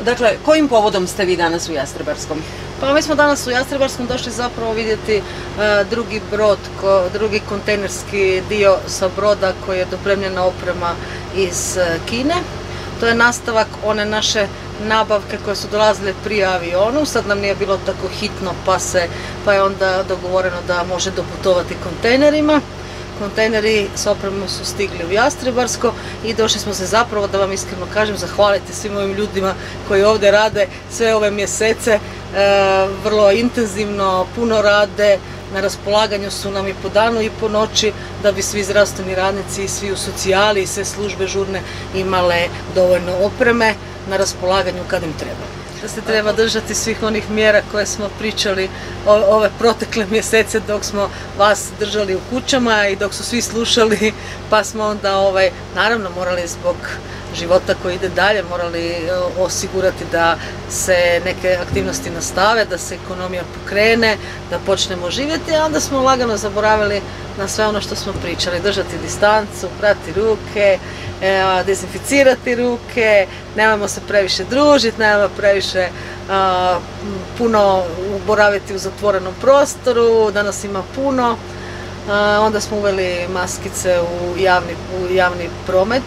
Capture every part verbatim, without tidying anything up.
Dakle, kojim povodom ste vi danas u Jastrebarskom? Pa mi smo danas u Jastrebarskom došli zapravo vidjeti uh, drugi brod, ko, drugi kontejnerski dio sa broda koji je dopremljena oprema iz uh, Kine. To je nastavak one naše nabavke koje su dolazile prije avionu, sad nam nije bilo tako hitno pa, se, pa je onda dogovoreno da može doputovati kontejnerima. Kontejneri s opremom su stigli u Jastrebarsko i došli smo se zapravo, da vam iskreno kažem, zahvaliti svim ovim ljudima koji ovdje rade sve ove mjesece, e, vrlo intenzivno, puno rade, na raspolaganju su nam i po danu i po noći da bi svi zdravstveni radnici i svi u socijali i sve službe žurne imale dovoljno opreme na raspolaganju kad im treba. Da se treba držati svih onih mjera koje smo pričali ove protekle mjesece dok smo vas držali u kućama i dok su svi slušali, pa smo onda ovaj, naravno morali zbog života koji ide dalje, morali osigurati da se neke aktivnosti nastave, da se ekonomija pokrene, da počnemo živjeti, a onda smo lagano zaboravili na sve ono što smo pričali, držati distancu, prati ruke, dezinficirati ruke, nemojmo se previše družiti, nemojmo previše a, puno boraviti u zatvorenom prostoru, danas ima puno, a, onda smo uveli maskice u javni, u javni promet.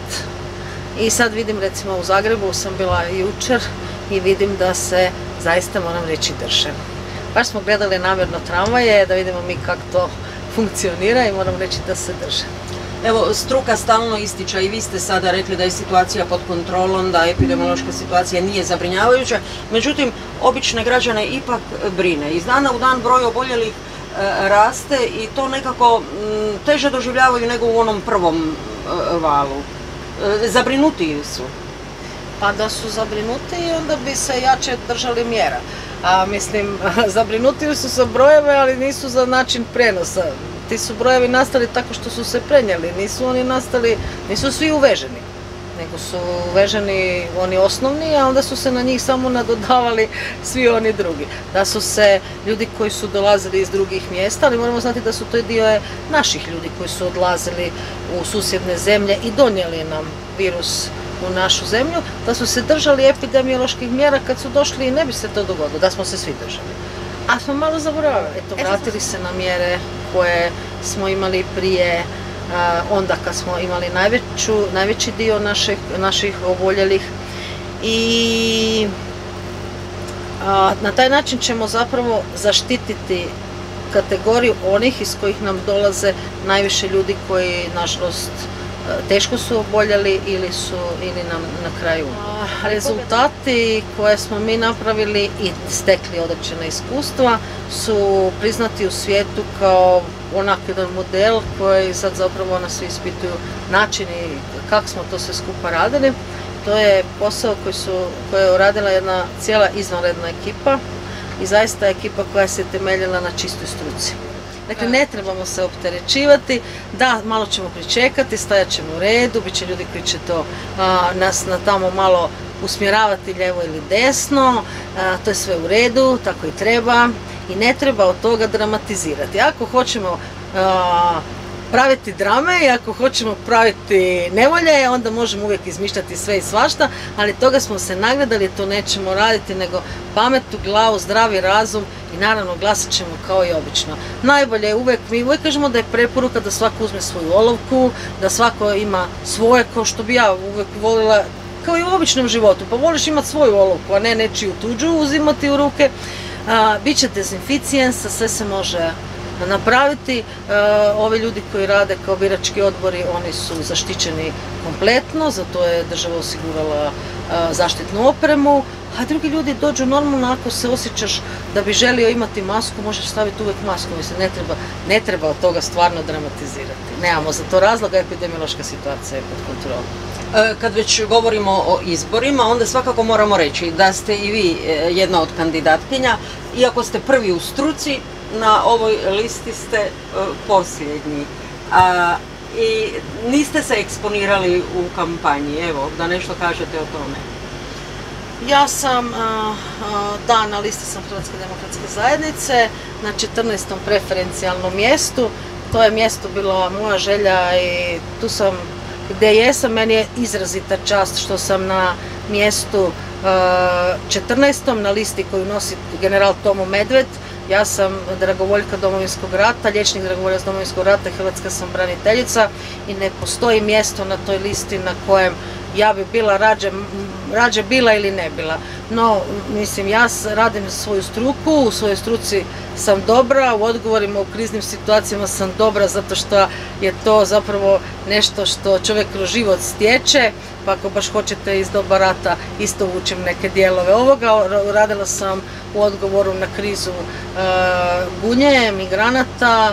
I sad vidim, recimo u Zagrebu sam bila jučer i vidim da se zaista, moram reći, drže. Baš smo gledali namjerno tramvaje da vidimo mi kako to funkcionira i moram reći da se drže. Evo, struka stalno ističe i vi ste sada rekli da je situacija pod kontrolom, da epidemiološka situacija nije zabrinjavajuća, međutim, obične građane ipak brine. Iz dana u dan broj oboljelih e, raste i to nekako m, teže doživljavaju nego u onom prvom e, valu. Zabrinutiji su. Pa da su zabrinuti, onda bi se jače držali mjera. A mislim, zabrinuti su za brojeve, ali nisu za način prenosa. Ti su brojevi nastali tako što su se prenijeli, nisu oni nastali, nisu svi uveženi, nego su uveženi oni osnovni, a onda su se na njih samo nadodavali svi oni drugi. Da su se ljudi koji su dolazili iz drugih mjesta, ali moramo znati da su to dio naših ljudi koji su odlazili u susjedne zemlje i donijeli nam virus u našu zemlju, da su se držali epidemioloških mjera kad su došli i ne bi se to dogodilo, da smo se svi držali. A smo malo zaboravili, eto, vratili se na mjere koje smo imali prije, onda kad smo imali najveću, najveći dio naših, naših oboljelih i a, na taj način ćemo zapravo zaštititi kategoriju onih iz kojih nam dolaze najviše ljudi koji, nažalost, teško su oboljeli ili su ili nam na kraju. Rezultati koje smo mi napravili i stekli određena iskustva su priznati u svijetu kao onak jedan model koji sad zapravo nas svi ispituju načini kako smo to sve skupa radili. To je posao koji, su, koji je uradila jedna cijela izvanredna ekipa i zaista ekipa koja se temeljila na čistoj struci. Dakle, ne trebamo se opterećivati, da, malo ćemo pričekati, stajat ćemo u redu, bit će ljudi koji će to a, nas na tamo malo usmjeravati lijevo ili desno, a, to je sve u redu, tako i treba i ne treba od toga dramatizirati. Ako hoćemo a, praviti drame i ako hoćemo praviti nevolje, onda možemo uvijek izmišljati sve i svašta, ali toga smo se nagledali, to nećemo raditi, nego pamet u glavu, zdravi razum i naravno glasat ćemo kao i obično. Najbolje je uvijek, mi uvijek kažemo da je preporuka da svako uzme svoju olovku, da svako ima svoje, kao što bi ja uvijek volila, kao i u običnom životu, pa voliš imati svoju olovku, a ne nečiju tuđu uzimati u ruke. Biće dezinficijensa, sve se može napraviti. Ovi ljudi koji rade kao birački odbori, oni su zaštićeni kompletno, zato je država osigurala zaštitnu opremu, a drugi ljudi dođu normalno, ako se osjećaš da bi želio imati masku, možeš staviti uvijek masku, mislim, ne treba, ne treba od toga stvarno dramatizirati. Nemamo za to razloga, epidemiološka situacija je pod kontrolom. Kad već govorimo o izborima, onda svakako moramo reći da ste i vi jedna od kandidatkinja, iako ste prvi u struci, na ovoj listi ste posljednji. A, i niste se eksponirali u kampanji, evo, da nešto kažete o tome. Ja sam, da, na listi sam Hrvatske demokratske zajednice, na četrnaestom preferencijalnom mjestu. To je mjesto bila moja želja i tu sam gdje jesam. Meni je izrazita čast što sam na mjestu četrnaestom na listi koju nosi general Tomo Medved. Ja sam dragovoljka Domovinskog rata, liječnik dragovoljac Domovinskog rata i hrvatska sam braniteljica i ne postoji mjesto na toj listi na kojem ja bi bila rađe, rađe bila ili ne bila. No, mislim, ja radim svoju struku, u svojoj struci sam dobra, u odgovorima u kriznim situacijama sam dobra zato što je to zapravo nešto što čovjek kroz život stječe, pa ako baš hoćete iz doba rata isto vučem neke dijelove ovoga. Radila sam u odgovoru na krizu e, Gunje, migranata.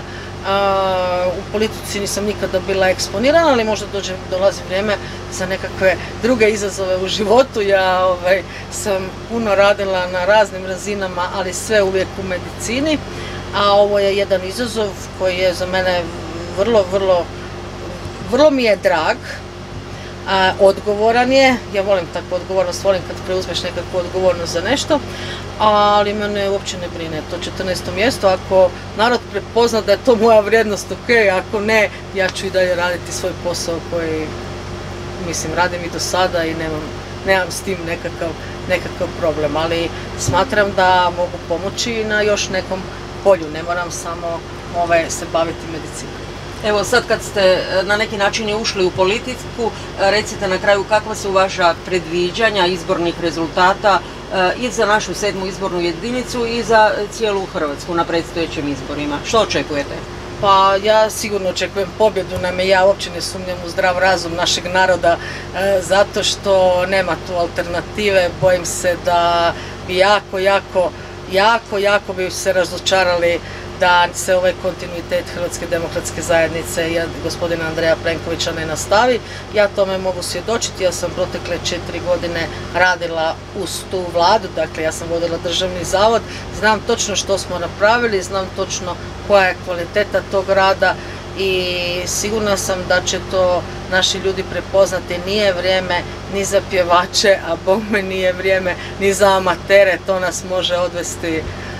U politici nisam nikada bila eksponirana, ali možda dođe, dolazi vrijeme za nekakve druge izazove u životu. Ja ovaj, sam puno radila na raznim razinama, ali sve uvijek u medicini, a ovo je jedan izazov koji je za mene vrlo, vrlo, vrlo mi je drag. A, odgovoran je, ja volim takvu odgovornost, volim kad preuzmeš nekakvu odgovornost za nešto, ali mene uopće ne brine to četrnaesto mjesto. Ako narod prepozna da je to moja vrijednost, ok, ako ne, ja ću i dalje raditi svoj posao koji, mislim, radim i do sada i nemam, nemam s tim nekakav, nekakav problem, ali smatram da mogu pomoći na još nekom polju, ne moram samo ovaj, se baviti medicinom. Evo sad kad ste na neki način i ušli u politiku, recite na kraju kakva su vaša predviđanja izbornih rezultata i za našu sedmu izbornu jedinicu i za cijelu Hrvatsku na predstojećim izborima. Što očekujete? Pa ja sigurno očekujem pobjedu, naime ja uopće ne sumnjam u zdrav razum našeg naroda zato što nema tu alternative. Bojim se da bi jako, jako, jako, jako bi se razočarali da se ovaj kontinuitet Hrvatske demokratske zajednice i gospodina Andreja Plenkovića ne nastavi. Ja tome mogu svjedočiti, ja sam protekle četiri godine radila uz tu vladu, dakle ja sam vodila državni zavod, znam točno što smo napravili, znam točno koja je kvaliteta tog rada i sigurna sam da će to naši ljudi prepoznati. Nije vrijeme ni za pjevače, a bogme nije vrijeme ni za amatere, to nas može odvesti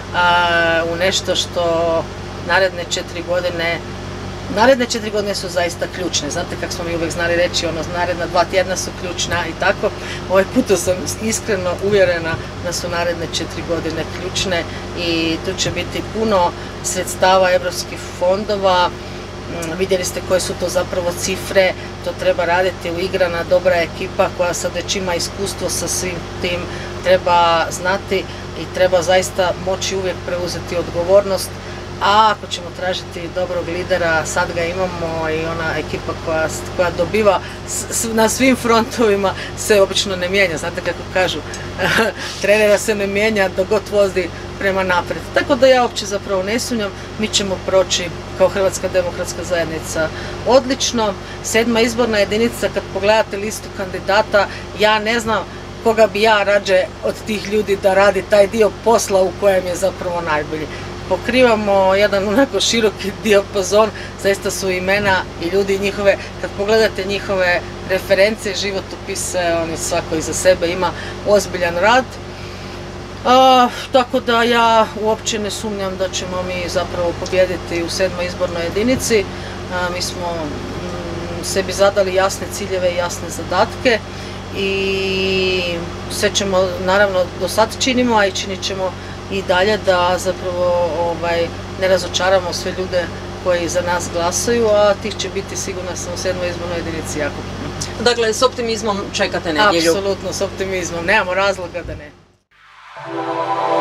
u nešto što naredne četiri godine, naredne četiri godine su zaista ključne. Znate kako smo mi uvijek znali reći, ono, naredna dva tjedna su ključna i tako. Ovaj puta sam iskreno uvjerena da su naredne četiri godine ključne i tu će biti puno sredstava europskih fondova. Vidjeli ste koje su to zapravo cifre, to treba raditi uigrana dobra ekipa koja sad već ima iskustvo sa svim tim, treba znati i treba zaista moći uvijek preuzeti odgovornost, a ako ćemo tražiti dobrog lidera, sad ga imamo i ona ekipa koja, koja dobiva na svim frontovima se obično ne mijenja, znate kako kažu, trenera se ne mijenja dok god vozi prema naprijed. Tako da ja uopće zapravo ne sumnjam, mi ćemo proći kao Hrvatska demokratska zajednica odlično. Sedma izborna jedinica, kad pogledate listu kandidata, ja ne znam koga bi ja rađe od tih ljudi da radi taj dio posla u kojem je zapravo najbolji. Pokrivamo jedan onako široki dijapazon, zaista su imena i ljudi njihove, kad pogledate njihove referencije, životopise, oni svako iza sebe ima ozbiljan rad. A, tako da ja uopće ne sumnjam da ćemo mi zapravo pobijediti u sedmoj izbornoj jedinici. A, mi smo m, sebi zadali jasne ciljeve i jasne zadatke i sve ćemo, naravno do sad činimo, a i činit ćemo i dalje da zapravo ovaj, ne razočaramo sve ljude koji za nas glasaju, a tih će biti sigurno sam u sedmoj izbornoj jedinici jako puno. Dakle, s optimizmom čekate nedjelju? Apsolutno, s optimizmom, nemamo razloga da ne.